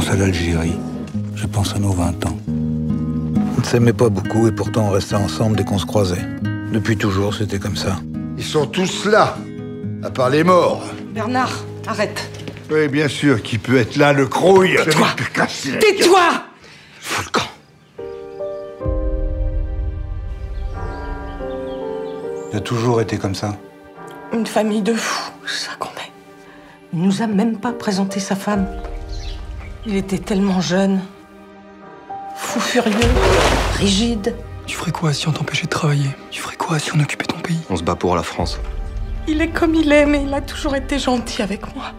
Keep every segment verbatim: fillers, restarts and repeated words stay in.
à l'Algérie. Je pense à nos vingt ans. On ne s'aimait pas beaucoup et pourtant on restait ensemble dès qu'on se croisait. Depuis toujours, c'était comme ça. Ils sont tous là, à part les morts. Bernard, arrête. Oui, bien sûr, qui peut être là, le crouille. Tais-toi. Tais-toi. Fous le camp. Il a toujours été comme ça. Une famille de fous, c'est ça qu'on est. Il nous a même pas présenté sa femme. Il était tellement jeune. Fou furieux, rigide. Tu ferais quoi si on t'empêchait de travailler? Tu ferais quoi si on occupait ton pays? On se bat pour la France. Il est comme il est, mais il a toujours été gentil avec moi.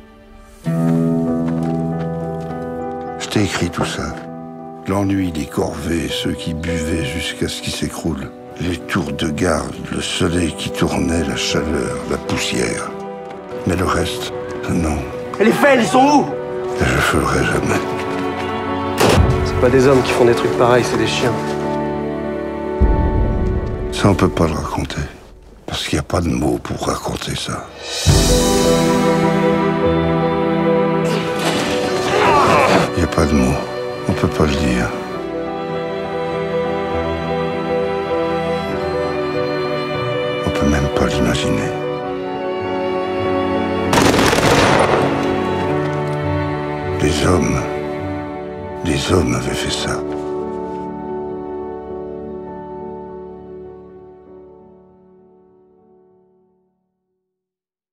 Je t'ai écrit tout ça. L'ennui, les corvées, ceux qui buvaient jusqu'à ce qu'ils s'écroulent. Les tours de garde, le soleil qui tournait, la chaleur, la poussière. Mais le reste, non. Et les faits, ils sont où? Et je ferai jamais. C'est pas des hommes qui font des trucs pareils, c'est des chiens. Ça, on peut pas le raconter. Parce qu'il n'y a pas de mots pour raconter ça. Il n'y a pas de mots. On peut pas le dire. On peut même pas l'imaginer. Les hommes, les hommes avaient fait ça.